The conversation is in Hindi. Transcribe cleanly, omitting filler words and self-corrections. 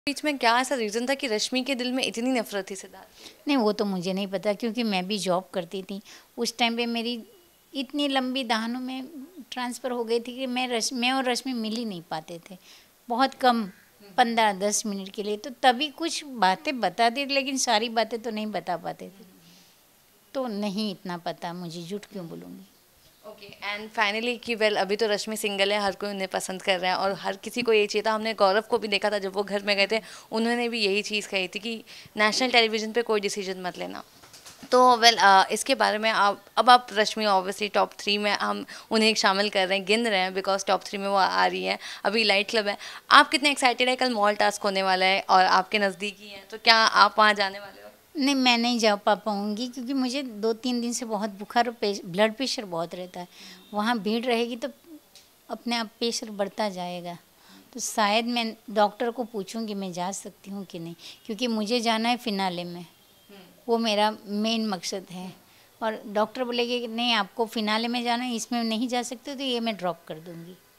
बीच में क्या ऐसा रीज़न था कि रश्मि के दिल में इतनी नफ़रत थी सिद्धार्थ की? नहीं, वो तो मुझे नहीं पता क्योंकि मैं भी जॉब करती थी। उस टाइम पे मेरी इतनी लंबी दाहनों में ट्रांसफ़र हो गई थी कि मैं और रश्मि मिल ही नहीं पाते थे। बहुत कम 15-10 मिनट के लिए, तो तभी कुछ बातें बताती थी, लेकिन सारी बातें तो नहीं बता पाते थे। तो नहीं इतना पता मुझे, झूठ क्यों बोलूँगी। ओके एंड फाइनली कि वेल अभी तो रश्मि सिंगल है, हर कोई उन्हें पसंद कर रहा है और हर किसी को ये चाहिए था। हमने गौरव को भी देखा था जब वो घर में गए थे, उन्होंने भी यही चीज़ कही थी कि नेशनल टेलीविज़न पे कोई डिसीजन मत लेना। तो वेल इसके बारे में आप रश्मि ऑब्वियसली टॉप 3 में हम उन्हें शामिल कर रहे हैं, गिन रहे हैं बिकॉज टॉप 3 में वो आ रही हैं। अभी लाइट क्लब है। आप कितने एक्साइटेड है? कल मॉल टास्क होने वाला है और आपके नज़दीक ही है, तो क्या आप वहाँ जाने वाले हो? नहीं, मैं नहीं जा पाऊँगी क्योंकि मुझे 2-3 दिन से बहुत बुखार और ब्लड प्रेशर बहुत रहता है। वहाँ भीड़ रहेगी तो अपने आप प्रेशर बढ़ता जाएगा। तो शायद मैं डॉक्टर को पूछूंगी मैं जा सकती हूँ कि नहीं, क्योंकि मुझे जाना है फिनाले में। वो मेरा मेन मकसद है। और डॉक्टर बोलेंगे कि नहीं आपको फिनाले में जाना है, इसमें नहीं जा सकते, तो ये मैं ड्रॉप कर दूँगी।